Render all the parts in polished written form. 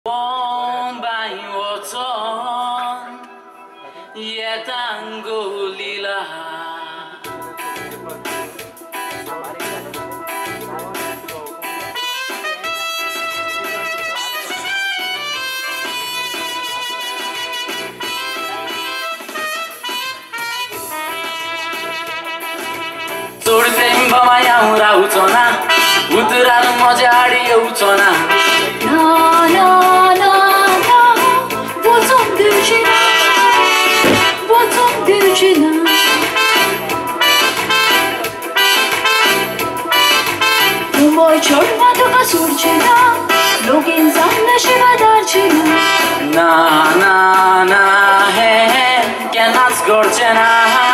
Bombay waton yetangulila Surtem bamaya urauchona utralu mojadi euchona Na na na he cannot gorchena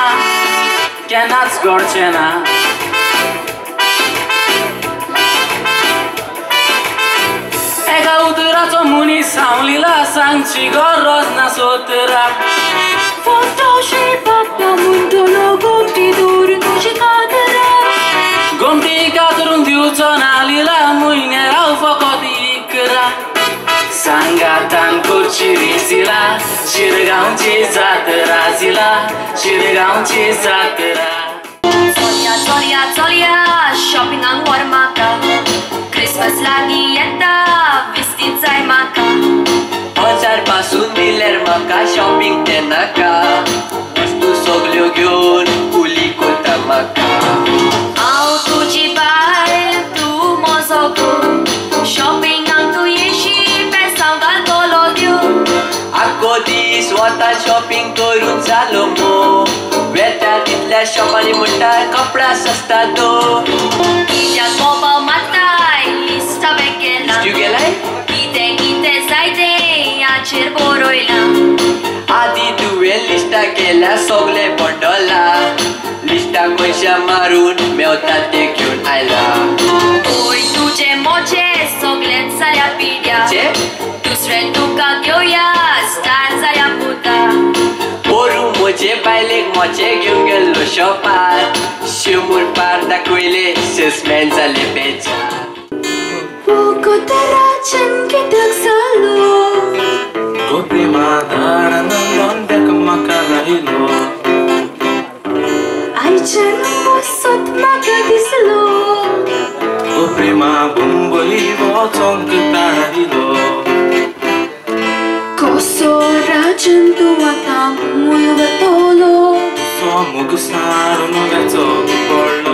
Ega uduracho muni saulila sangchi gorros na sotra Fotoshi papta muntolo gomti dur nojikadra Gomti kadrun diuchona lila muine au fokotikra Sangatan kurchiri zila Shirgaunchi zatra zila Shirgaunchi zatra Zoria, shopping ang warmaka Christmas lagi yeta, vestințai maca Bazar pasun miller maka, shopping tenaka Wastu soglio gyon, uli kota maka Au tu jibai, tu mozoku Shopping ang tu yeshi, pe sangal kologyu Ako di swata shopping korun salomo Veta titla shopani munta, kapda sasta do Ija kopa matai, lista vekela Știu gelai? Gite zaide, acer boroila Adi duel lista kela sogle bondola Lista koisha marun, meu tate kyun aila Oi tu ce moce, soglet salia pidia Ce? Dusre duca gyoya, stan salia puta Oru moce bailek moce gyungel lo shopar Shumur par da kuile sus menzale beja Poco taracen kitak salo Go prima dara nandon dek makalahilo Ai chen mosot magadislo Go prima bumboi voton kitarahilo Koso racen tuata muy gatolo So mugusaru no gato porlo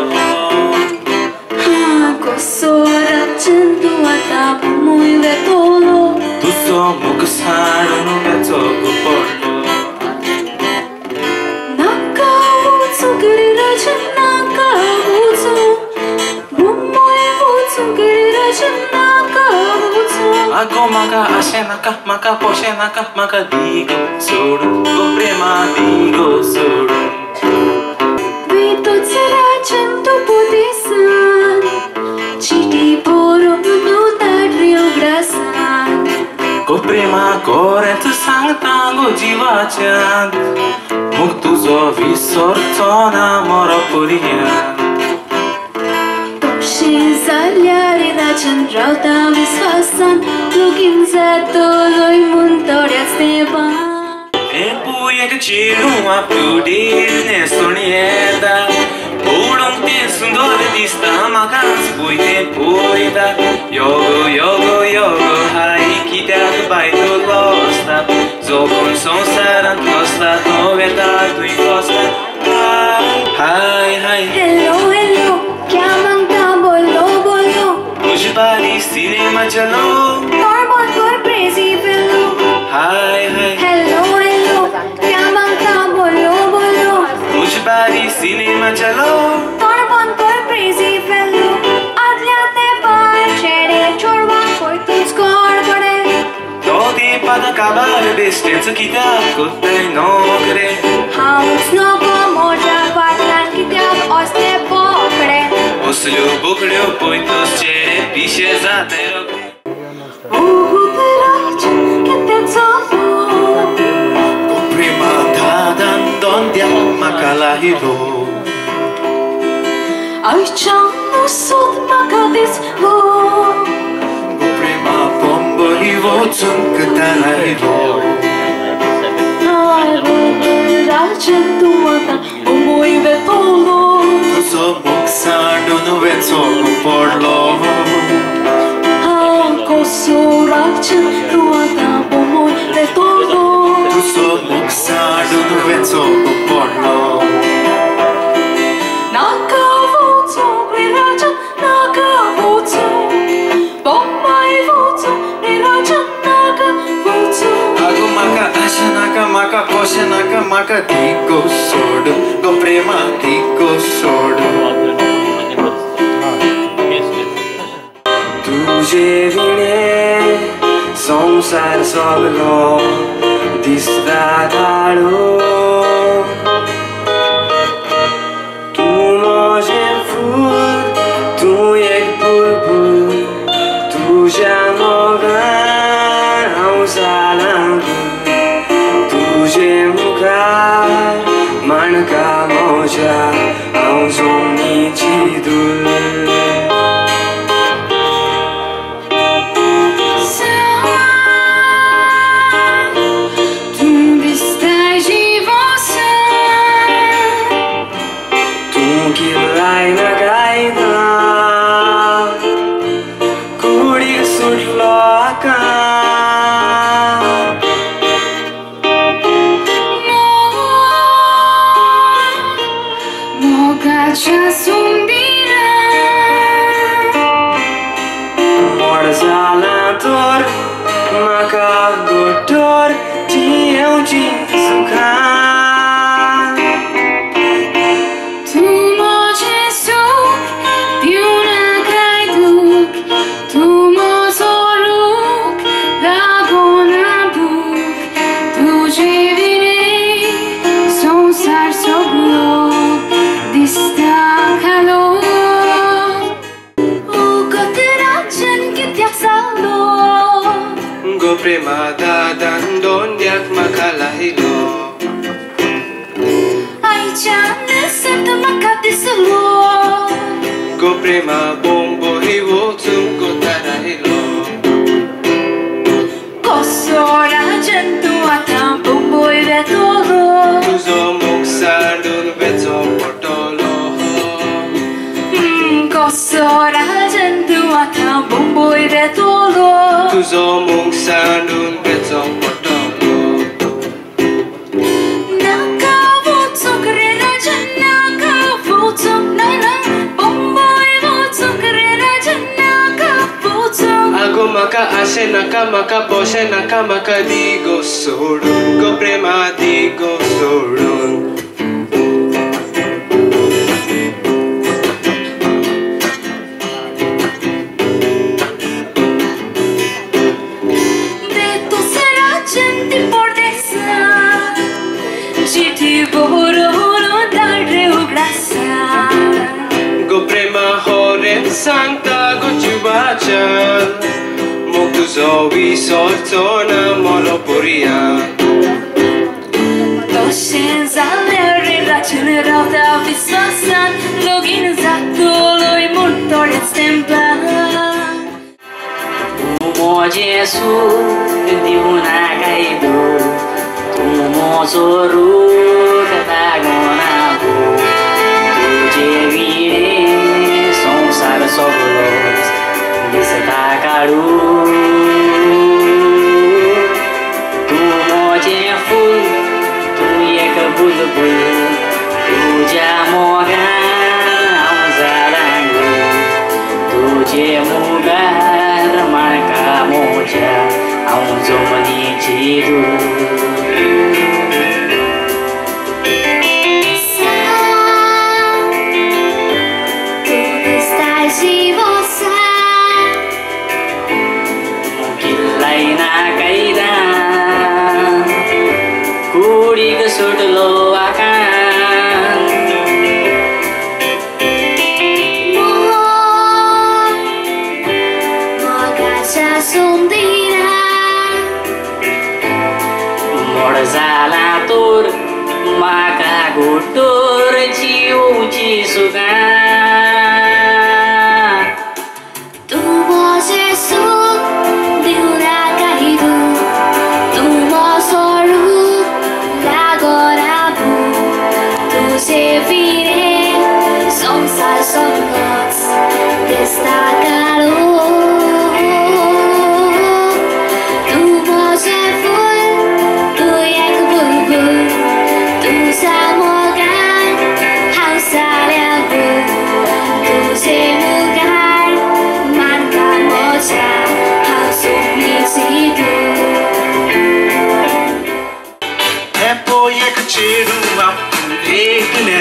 Koso racen tuata muy gatolo Tu so mugusaru no gato porlo Nakautsu giri racen nakautsu Mumoi utsu giri racen nakautsu Ago maka ashe maka poshe maka digo soru Go prima digo soru Vito racen tu pudisan Chiti poro nu tadrio grasan Go prima corrent sang tango jivacan Muktu zovi sortona moro purian Toshin zaljari racen rauta visvasan Lugim za toloi muntoriac neban Puia que tiro uma pudir nestornieda Pulum te sundor dista macans puite puida Yogo hai kitak baito losta Zokun sonsaran costa noveta tu costa Hai Hello, chiamam ta bolo Mujhe bari cinema chalo Torbon por crazy fellow Hai Hello, chiamam ta bolo Mujhe bari cinema chalo Torbon por crazy fellow Adlia te pai chere chorba por tu score pare Todi pada acabar distância que dá Kutei nogre House no pomoja patlan kitab oste pokre Oslio buklio poitos chere pishe zatero Ugutrachen kitak sopo Prima tadan dondia makalahiro Ai chan no sot magadis ho Prima pombo i voto कराइलो Tuzo muksando no venzo porlo Tuzo muksando no venzo porlo Maka poshe naka maka diko sodu go prema diko sodu Tuje vine samsar sablo disda dhalo Tu moje ful tu ek bulbul tuja mogan ausalang Manca moja aunzo nitidul Tu bistai jivosa Tu kilai na gaida Kuri sutloaka Maka gotor dieu te sucar Tu moje suk diuna kaiduk Tu mozoruk lagona buk Tu jevine sonsar soblo dista kalo Go prema dadan don diak makalahilo Ai chane seta makadisalo Go prema bombo hivo tum go tarahilo Kosora jentu atam bombo ivetolo Tuzo muksardun vezo portolo Kosora jentu atam bombo ivetolo Tuzo muksandun betzong portolo Naka vutsok relaja naka vutsok nana Bomboy vutsok relaja naka vutsok Algo maka ase naka maka poshe naka maka digo sorun Go prema digo sorun Go prema hore santa go chubacha Moktu zovi soltona moloporia Toshen zaleri rachin rauta visasan Login zatoloi murtore stempla Moje su diuna kaido Tu mozoru katagona Soblos diseta karu Tu moje ful tu ek bulbul tu jamoga auzalangu tu je mugar maka moja auzo mani chiru Sudlo akan Mogacha sundira Morzala tur Maka gutur jiu jisuga Tu moje su Diura kaidu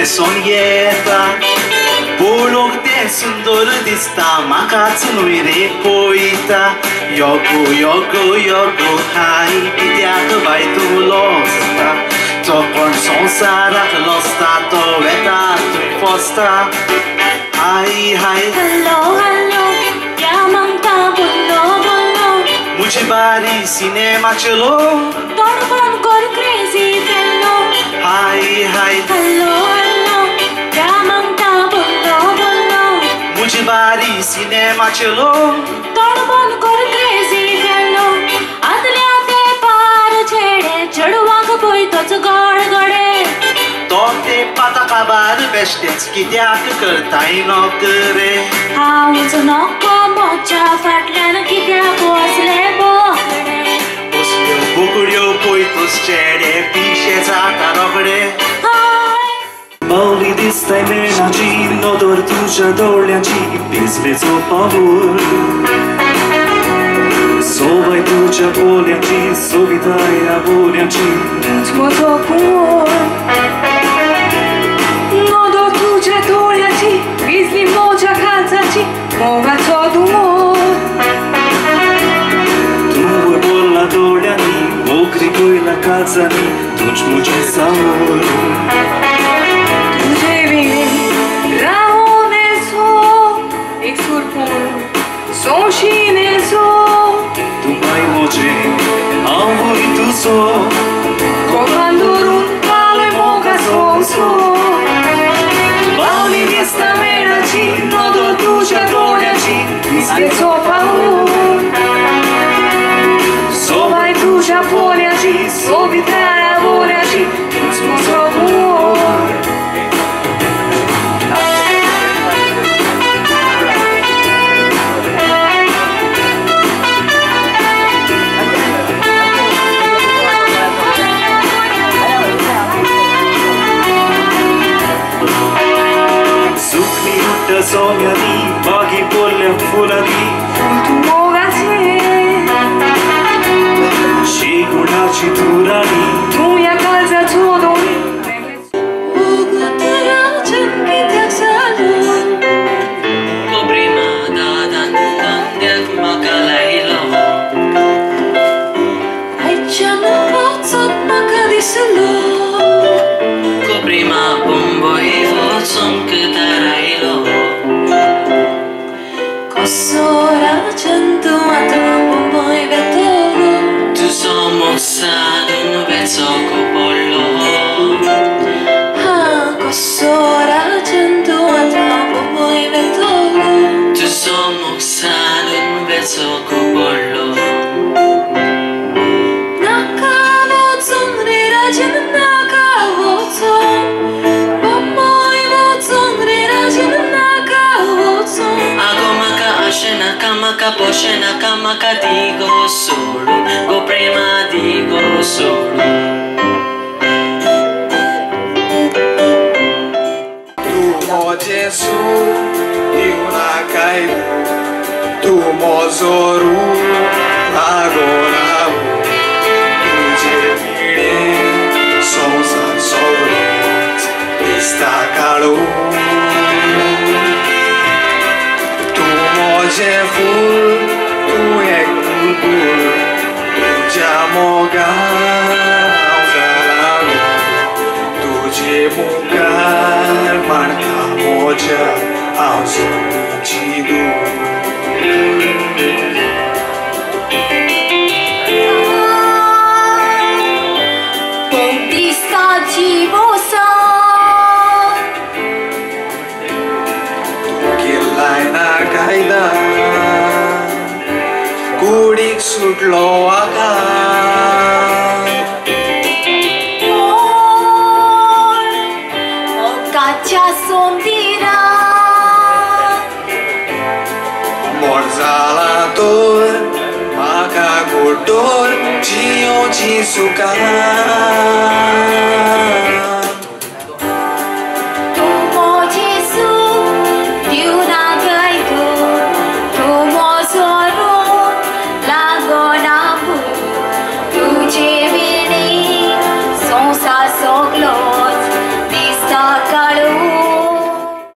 दिसून येता पळोवंक तें सुंदर दिसता म्हाकाच न्हय रे पळयता योगो योगो योगो हाय कित्याक बाय तूं लोसता तो कोण संवसाराक लोसता तो वेता थंय फसता हाय हाय हॅलो हॅलो क्या मागता बोलो बोलो मुझे बारी सिनेमा चलो तोडफोड कर crazy fellow hi hi hello hello क्या मागता बोलो बोलो मुझे बारी सिनेमा चलो तोडफोड कर क्रेजी फेलो आदल्या ते पार छेडे चढवाक पळयतोच गडगडे तो ते पाता काबार बेश्टेच कित्याक करताय नोकरे हांवच नोको मोच्या फाटल्यान कित्याक वसले बोकडे असल्यो बोकड्यो पळयतोस चेडे पिशे जाता रोखडे बावली दिसताय मेणाची नदर तुज्या दोळ्यांची भिजलेचो पाऊल सोबाय तुज्या बोल्यांची सोबिताय ह्या बोल्यांची म्हजो पूर नदो तुज्या दोळ्याची भिजली मोज्या काळजाची मोगाचो दुमोर तूं बोलला दोळ्यांनी मोकरी गोयला काळजांनी तुज मुजे सामोर तुजे विणे रावून येसो एक सूर पूण सोंशीन येसो तूं बाय मोजे हांवूय तुजो कोपान धरून पालोय मोगाचो बावली दिसता मेणाची नदर तुज्या दोळ्यांची भिजलेचो पाऊल सोबाय तुज्या बोल्यांची सोबिताय बोल्यांची तुज म्हजो पूर सोम्यांनी बागी बोल्ल्या फुलांनी तूं मोगाचें शिगुणाची धुराणी तूं ह्या काळजाचो दोणी कित्याक जालो प्रेमा दादान धंद्याक म्हाका लायलो आयच्यान वचप म्हाका दिसलो प्रेमा मुंबय वचूंक थारायलो कसो राजन तूं आतां मुंबय वेतलो तुजो मोग सादून वेचोक पडलो कसो राजन तूं आतां मुंबय वेतलो तुजो मोग सादून वेचोक पडलो नाका वचून रे राजन नाका वचून मुंबय वचून रे राजन नाका वचून आगो म्हाका आशे नाका म्हाका पोशे नाका म्हाका दी गो सोडून गो प्रेमा दी गो सोडून तूं मोजें सूर दिवना काय तूं म्हजो रूप लागून हांव तुजे पिळे संवसार सगळोच दिसता काळो तूं मोजें फूल तूं एक बुलबूल तुज्या मोगार हांव जालां तुजे मुखार मांडटा मोज्या हांव सोडूची दूर दिसाची बोसा केल्लाय ना कायदा कुडीक सुटलो आकार मोगाच्या सोंदिरा मोड जाला तर म्हाका गोडोर जियोची सुका